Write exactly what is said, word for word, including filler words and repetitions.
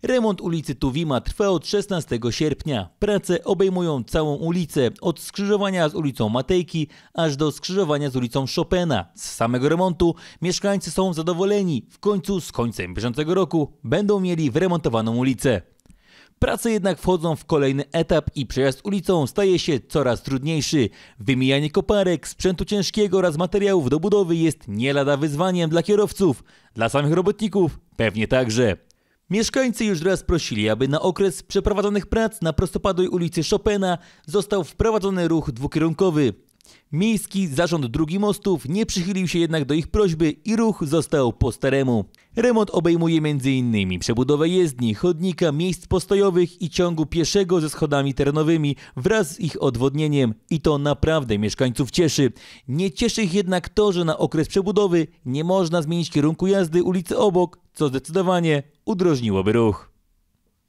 Remont ulicy Tuwima trwa od szesnastego sierpnia. Prace obejmują całą ulicę, od skrzyżowania z ulicą Matejki aż do skrzyżowania z ulicą Chopina. Z samego remontu mieszkańcy są zadowoleni. W końcu z końcem bieżącego roku będą mieli wyremontowaną ulicę. Prace jednak wchodzą w kolejny etap i przejazd ulicą staje się coraz trudniejszy. Wymijanie koparek, sprzętu ciężkiego oraz materiałów do budowy jest nie lada wyzwaniem dla kierowców. Dla samych robotników pewnie także. Mieszkańcy już raz prosili, aby na okres przeprowadzonych prac na prostopadłej ulicy Chopina został wprowadzony ruch dwukierunkowy. Miejski Zarząd Dróg i Mostów nie przychylił się jednak do ich prośby i ruch został po staremu. Remont obejmuje m.in. przebudowę jezdni, chodnika, miejsc postojowych i ciągu pieszego ze schodami terenowymi wraz z ich odwodnieniem i to naprawdę mieszkańców cieszy. Nie cieszy ich jednak to, że na okres przebudowy nie można zmienić kierunku jazdy ulicy obok, co zdecydowanie udrożniłoby ruch.